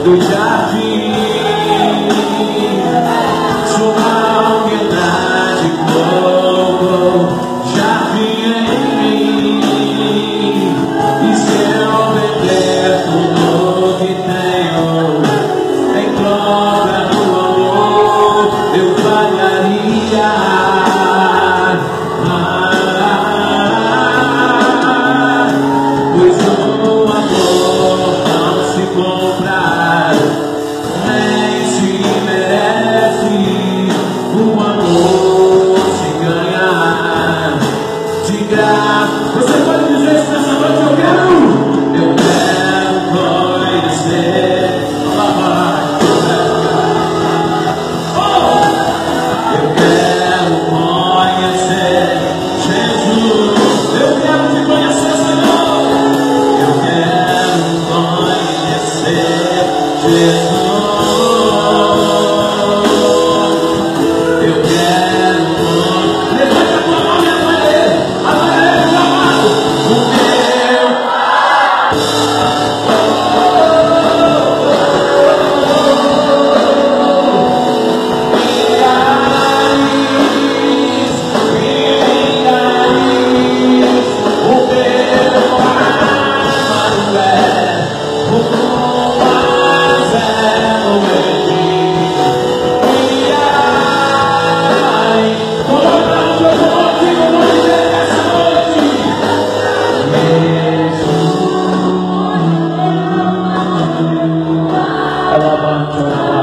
do jardim, sua humildade colocou jardim em mim, e se eu obedeço tudo que tenho, em troca do amor eu pagaria. Pois o amor não se compra, nem se merece. O amor se ganha de graça. Você pode dizer isso nessa noite? Eu quero conhecer. Eu quero conhecer Jesus. Eu quero te conhecer, Senhor. Eu quero conhecer Jesus. Eu quero. Levanta a tua mão e adora Ele. Adora Ele, meu amado. O meu Alabama.